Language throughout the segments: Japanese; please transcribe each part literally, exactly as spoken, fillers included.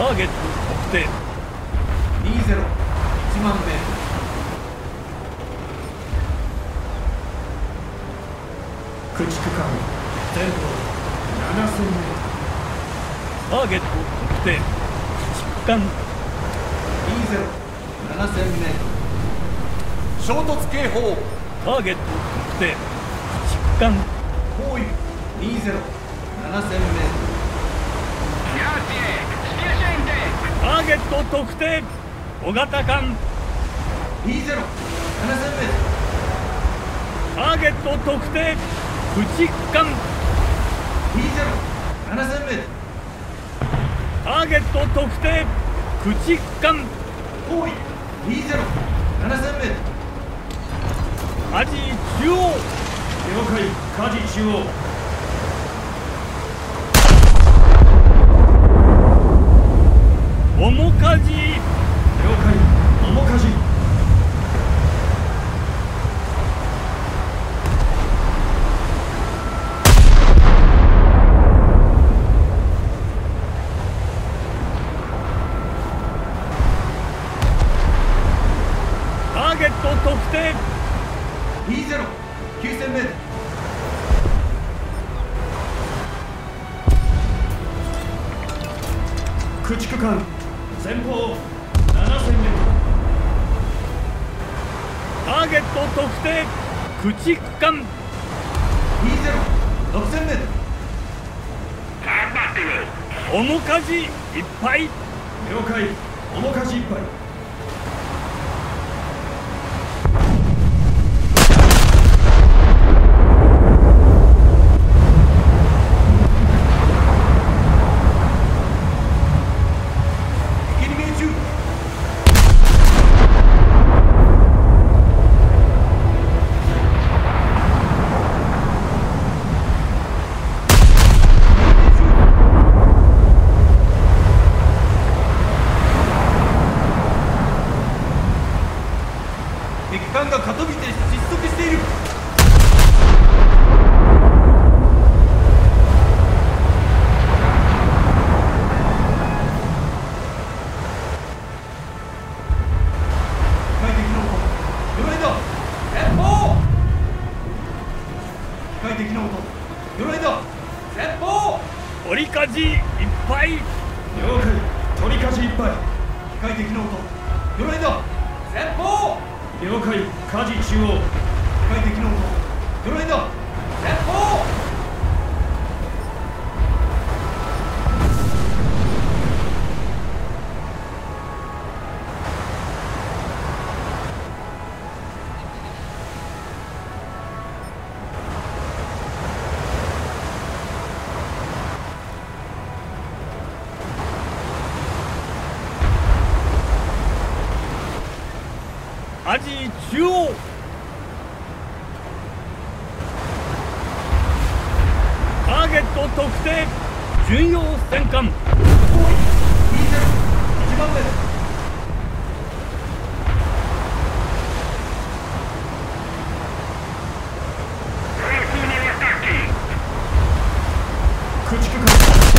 ターゲット特定。 にゼロ、いちまんメートル。駆逐艦前方ななせんメートル。 ターゲット特定。駆逐艦にゼロ、ななせんメートル。衝突警報。 ターゲット特定。駆逐艦包囲にゼロ、ななせんメートル。 ターゲット特定。小型艦にゼロ、ななせんメートル。 ターゲット特定。駆逐艦にゼロ、ななせんメートル。 ターゲット特定。駆逐艦包囲にゼロ、ななせんメートル。 アジ中央。 了解、カジ中央。 面かじ。 了解、面かじ。 ターゲット特定。 にゼロ、きゅうせんメートル。駆逐艦前方ななせんメートル。 ターゲット特定。駆逐艦にゼロ、ろくせんメートル。 面かじいっぱい。 了解、面かじいっぱい。敵艦が傾いて失速している。機械的な音、鎧だ。前方。機械的な音、鎧だ。前方。 鳥かじいっぱい。 了解、鳥かじいっぱい。機械的な音、鎧だ。前方。了解、火事中央。機械的な音、鎧だ。前方。 アジ中央。ターゲット特定。巡洋戦艦包囲にゼロ、いちまんメートル。駆逐艦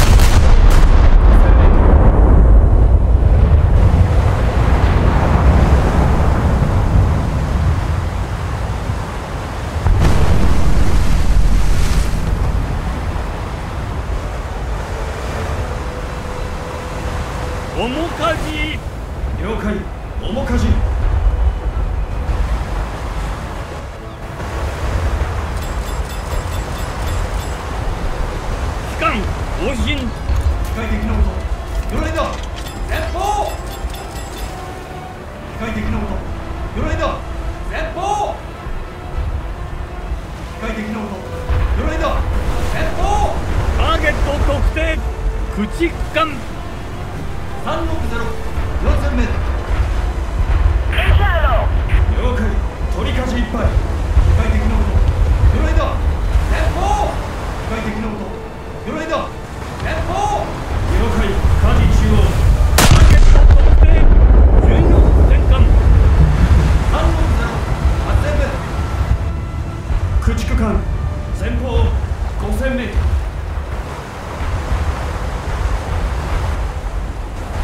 面かじ。 了解、面かじ。 機関更新。 機械的な音、鎧だ。前方。機械的な音、鎧だ。前方。機械的な音、鎧だ。前方。 ターゲット特定。駆逐艦さんろくゼロ、よんせんメートル。了解、鳥かじいっぱい。機械的な音、鎧だ。前方。機械的な音、鎧だ。前方。了解、火事中央。 ターゲット特定。巡洋戦艦さんろくゼロ、はっせんメートル。駆逐艦前方ごせんメートル。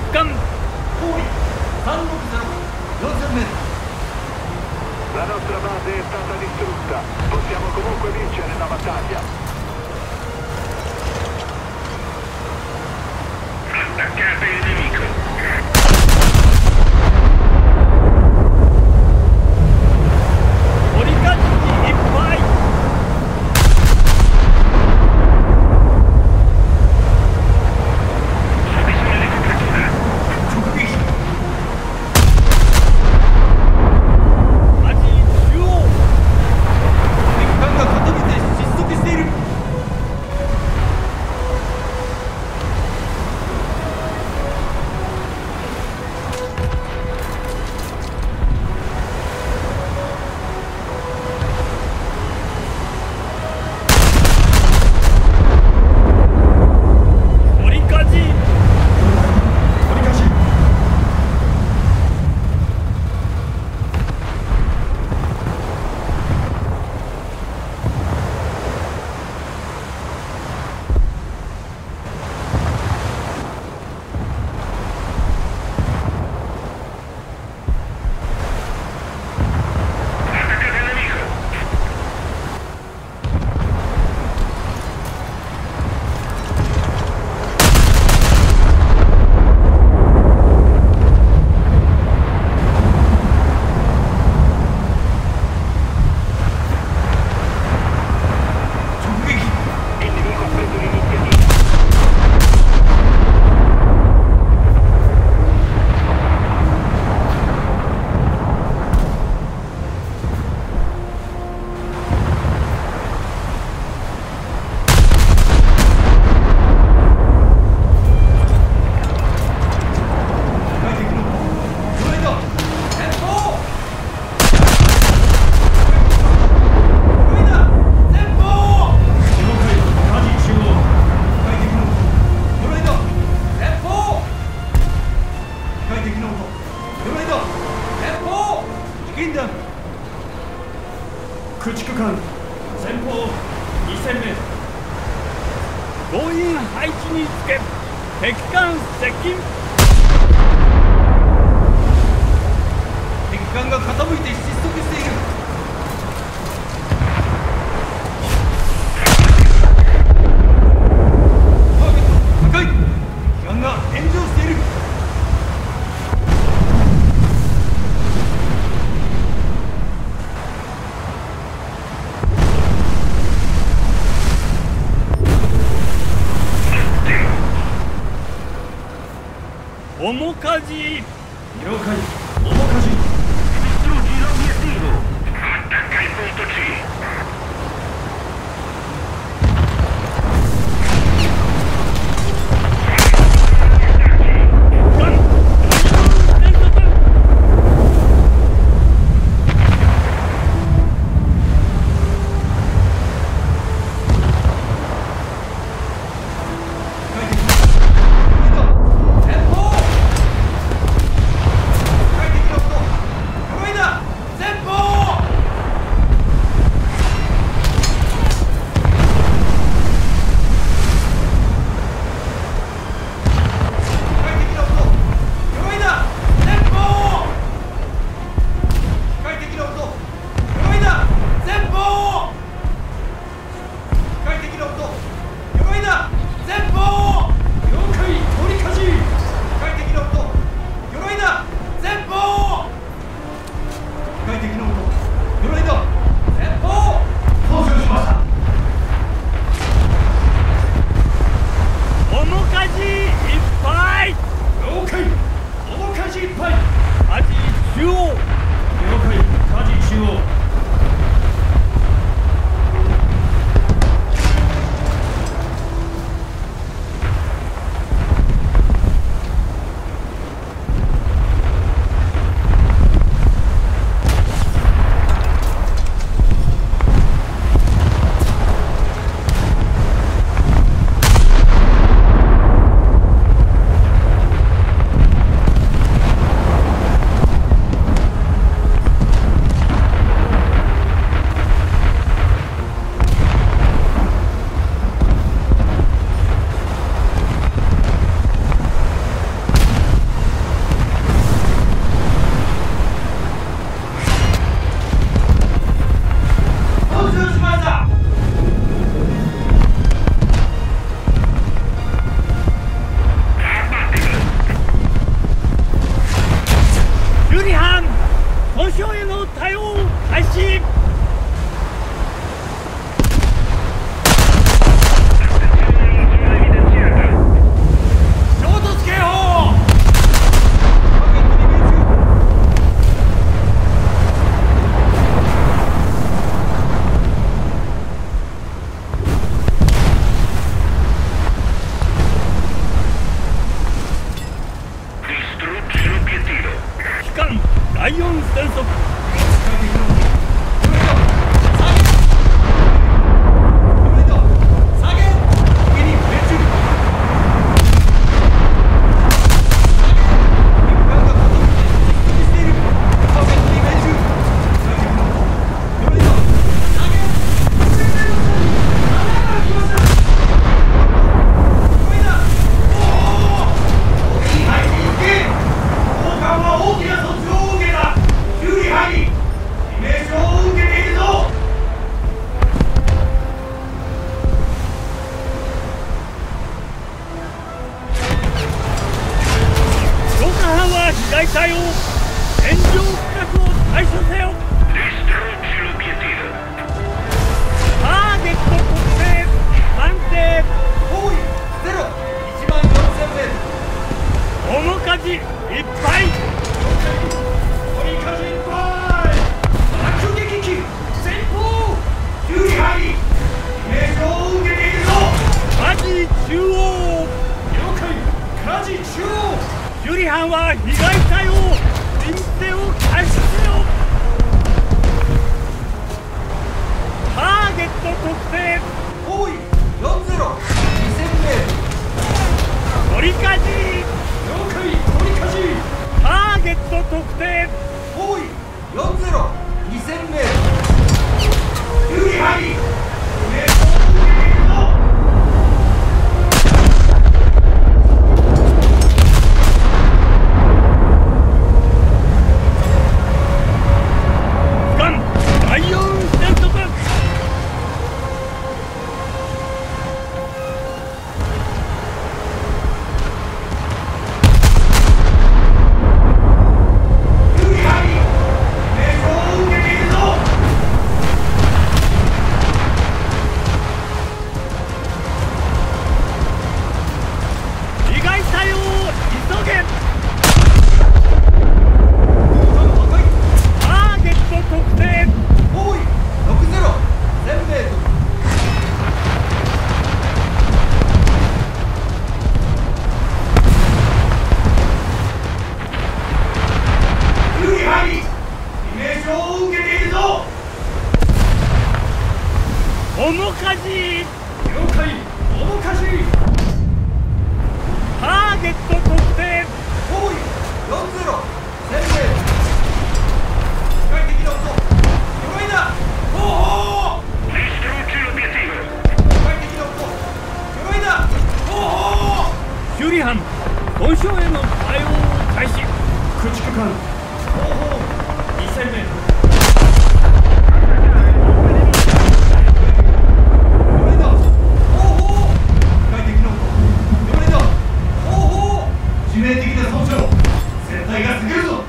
艦包囲さんろくゼロよんせんメートル。 La nostra base è stata distrutta. Possiamo comunque vincere la battaglia. Attaccate il nemico. Oricaggi in pai.面かじ了解面かじ Distruggi l'obiettivo. Attacca il punto C. ライオン戦速。被害隊を戦場区画を対処せよ。ターゲット特定判定。 包囲ゼロいちまんよんせんメートル。 面火事いっぱい。 取り火事いっぱい。爆撃機前方修理入り命令を受けているぞ。 火事中央。 了解。火事中央。 首里班は被害隊を臨戦を開始せよ。ターゲット特定。 包囲よんゼロにせんメートル。 取り火事。 了解。取り火事。 ターゲット特定。 包囲よんゼロにせんメートル。修理入り命令を受けているぞ。 ライオン戦速。被害隊を急げ。ターゲット特定。 包囲ろくゼロせんメートル。修理入り命令を受けているぞ。 面火事。 了解。面火事。 ターゲット特定。 包囲よんゼロせんメートル。機械的な音。鎧だ。ほうほう。機械的な音。鎧だ。ほうほう。 首里班本所への対応を開始。 駆逐艦後方にせんメートル。鎧だ。ほうほう。機械的な音。鎧だ。ほうほう。致命的な損傷。船体が過ぎるぞ。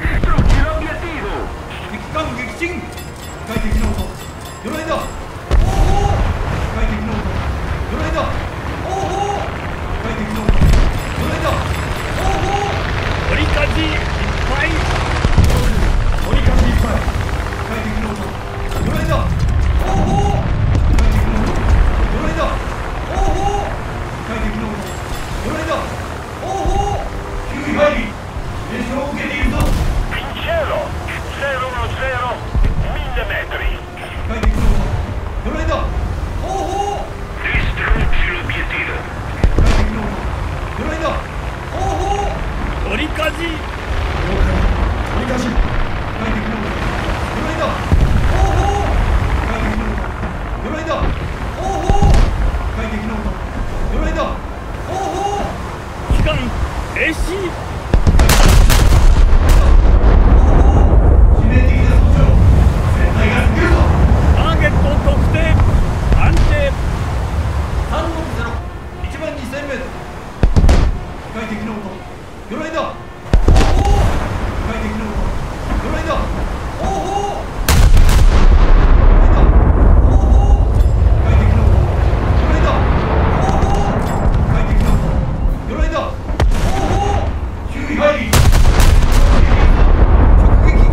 敵艦撃沈。機械的な音。鎧だ。ほうほう。機械的な音。鎧だ。ほうほう。機械的な音。鎧だ。ほうほう。 取り火事いっぱい。 取り火事いっぱい。機械的な音。鎧だ。ほうほう。機械的な音。鎧だ。ほうほう。機械的な音。鎧だ。ほうほう。急に入り命令を受けているぞ。機械的な音。鎧だ。ほうほう。機械的な音。鎧だ。ほうほう。 取り火事。 了解。取り火事。機械的な音。鎧だ。ほうほう。機械的な音。鎧だ。ほうほう。機械的な音。鎧だ。ほうほう。 機関停止。 致命的な損傷。船体が過ぎるぞ。 ターゲット特定安定。 さんろくゼロいちまんにせんメートル。機械的な音。鎧だ。ほうほう。機械的な音。鎧だ。ほうほう。鎧だ。ほうほう。機械的な音。鎧だ。ほうほう。機械的な音。鎧だ。ほうほう。注意入り。直撃。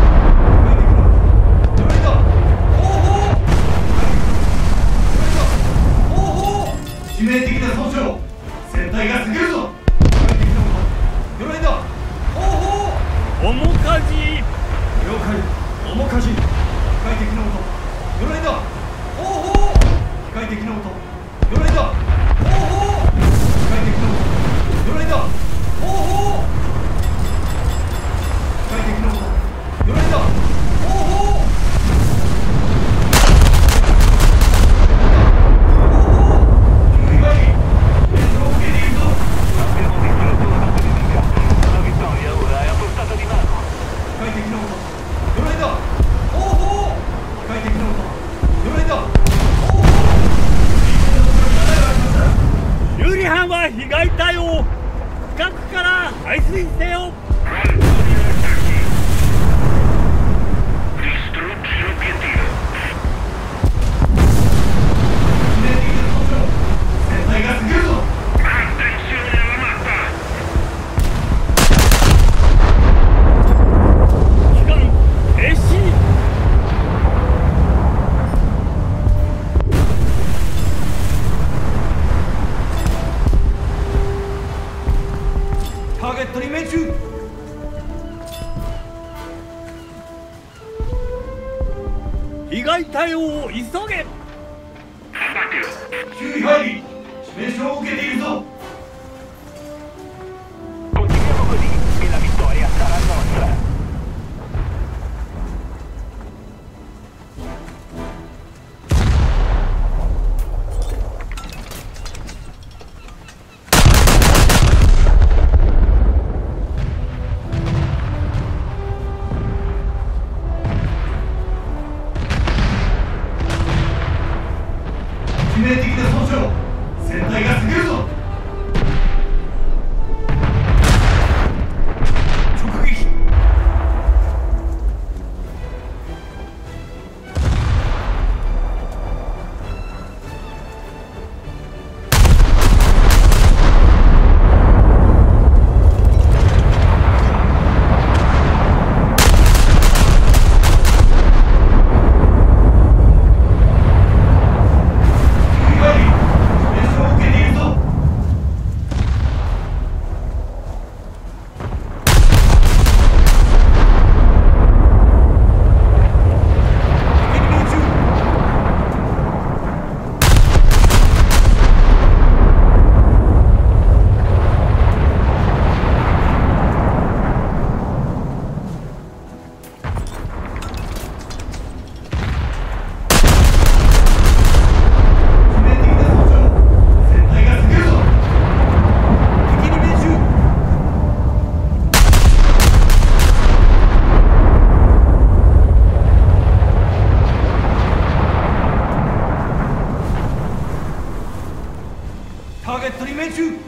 鎧だ。ほうほう。鎧だ。 敵の音魚雷だ。ほうほう。機械的な音魚雷だ。ほうほう。機械的な音魚雷だ。ほうほう。 修理班は被害対応、近くから排水せよ。 ターゲットに命中。 被害対応を急げ。 注意入り、致命傷を受けているぞ。 Continuiamo così e la vittoria sarà nostra. ターゲットに命中。